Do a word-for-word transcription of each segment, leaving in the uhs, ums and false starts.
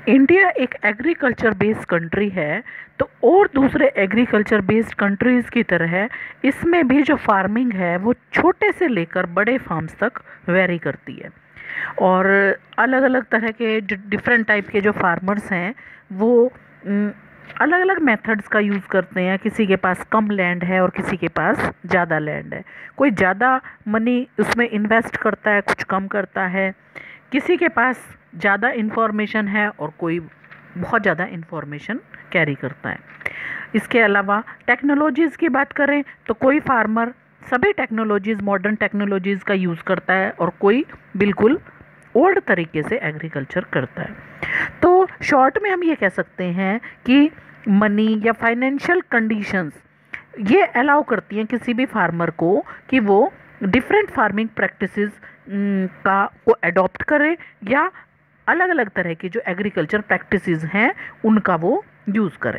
India एक agriculture based country है, तो और दूसरे एग्रीकल्चर बेस्ड कंट्रीज़ की तरह इसमें भी जो फार्मिंग है वो छोटे से लेकर बड़े फार्म्स तक वेरी करती है। और अलग अलग तरह के जो डिफरेंट टाइप के जो फार्मर्स हैं वो अलग अलग मेथड्स का यूज़ करते हैं। किसी के पास कम लैंड है और किसी के पास ज़्यादा लैंड है। कोई ज़्यादा मनी उसमें इन्वेस्ट करता है, कुछ कम करता है। किसी के पास ज़्यादा इन्फॉर्मेशन है और कोई बहुत ज़्यादा इन्फॉर्मेशन कैरी करता है। इसके अलावा टेक्नोलॉजीज़ की बात करें तो कोई फार्मर सभी टेक्नोलॉजीज़ मॉडर्न टेक्नोलॉजीज़ का यूज़ करता है और कोई बिल्कुल ओल्ड तरीके से एग्रीकल्चर करता है। तो शॉर्ट में हम ये कह सकते हैं कि मनी या फाइनेंशियल कंडीशंस ये अलाउ करती हैं किसी भी फार्मर को कि वो डिफरेंट फार्मिंग प्रैक्टिसेस का को अडॉप्ट करे या अलग अलग तरह की जो एग्रीकल्चर प्रैक्टिसेस हैं उनका वो यूज़ करें।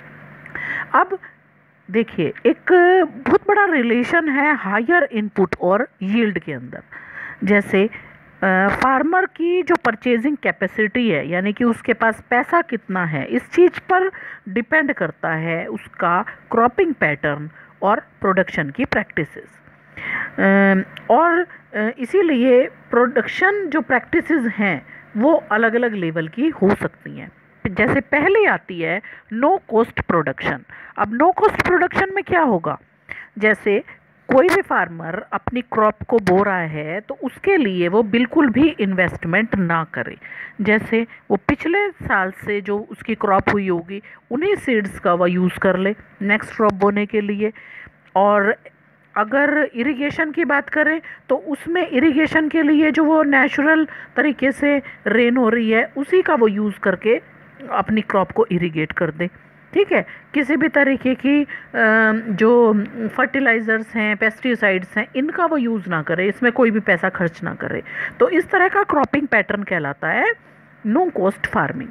अब देखिए, एक बहुत बड़ा रिलेशन है हायर इनपुट और यील्ड के अंदर। जैसे फार्मर की जो परचेजिंग कैपेसिटी है, यानी कि उसके पास पैसा कितना है, इस चीज़ पर डिपेंड करता है उसका क्रॉपिंग पैटर्न और प्रोडक्शन की प्रैक्टिसेस। और इसीलिए प्रोडक्शन जो प्रैक्टिसेस हैं वो अलग अलग लेवल की हो सकती हैं। जैसे पहले आती है नो कॉस्ट प्रोडक्शन। अब नो कॉस्ट प्रोडक्शन में क्या होगा, जैसे कोई भी फार्मर अपनी क्रॉप को बो रहा है तो उसके लिए वो बिल्कुल भी इन्वेस्टमेंट ना करे। जैसे वो पिछले साल से जो उसकी क्रॉप हुई होगी उन्हीं सीड्स का वो यूज़ कर ले नेक्स्ट क्रॉप बोने के लिए। और अगर इरिगेशन की बात करें तो उसमें इरिगेशन के लिए जो वो नेचुरल तरीके से रेन हो रही है उसी का वो यूज़ करके अपनी क्रॉप को इरिगेट कर दे। ठीक है, किसी भी तरीके की जो फर्टिलाइज़र्स हैं, पेस्टिसाइड्स हैं, इनका वो यूज़ ना करे, इसमें कोई भी पैसा खर्च ना करे। तो इस तरह का क्रॉपिंग पैटर्न कहलाता है नो कॉस्ट फार्मिंग।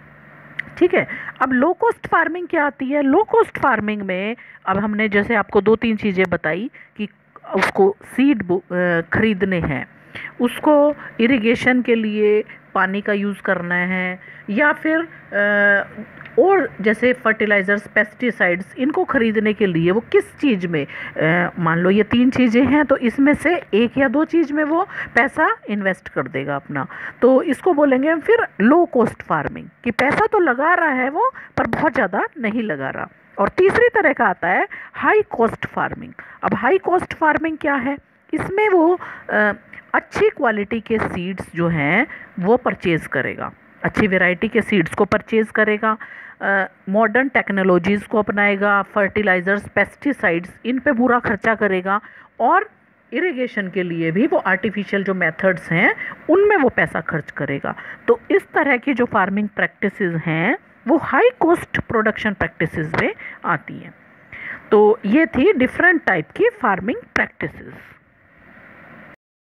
ठीक है, अब लो कॉस्ट फार्मिंग क्या आती है? लो कॉस्ट फार्मिंग में अब हमने जैसे आपको दो तीन चीज़ें बताई कि उसको सीड खरीदने हैं, उसको इरिगेशन के लिए पानी का यूज़ करना है, या फिर आ, और जैसे फर्टिलाइज़र्स, पेस्टिसाइड्स, इनको ख़रीदने के लिए वो किस चीज़ में, मान लो ये तीन चीज़ें हैं तो इसमें से एक या दो चीज़ में वो पैसा इन्वेस्ट कर देगा अपना, तो इसको बोलेंगे हम फिर लो कॉस्ट फार्मिंग, कि पैसा तो लगा रहा है वो पर बहुत ज़्यादा नहीं लगा रहा। और तीसरी तरह का आता है हाई कॉस्ट फार्मिंग। अब हाई कॉस्ट फार्मिंग क्या है? इसमें वो आ, अच्छी क्वालिटी के सीड्स जो हैं वो परचेज़ करेगा, अच्छी वैरायटी के सीड्स को परचेज़ करेगा, मॉडर्न टेक्नोलॉजीज़ को अपनाएगा, फर्टिलाइज़र्स, पेस्टिसाइड्स, इन पे पूरा खर्चा करेगा, और इरिगेशन के लिए भी वो आर्टिफिशियल जो मेथड्स हैं उनमें वो पैसा खर्च करेगा। तो इस तरह की जो फार्मिंग प्रैक्टिसेस हैं वो हाई कॉस्ट प्रोडक्शन प्रैक्टिसेस में आती हैं। तो ये थी डिफरेंट टाइप की फार्मिंग प्रैक्टिसेस।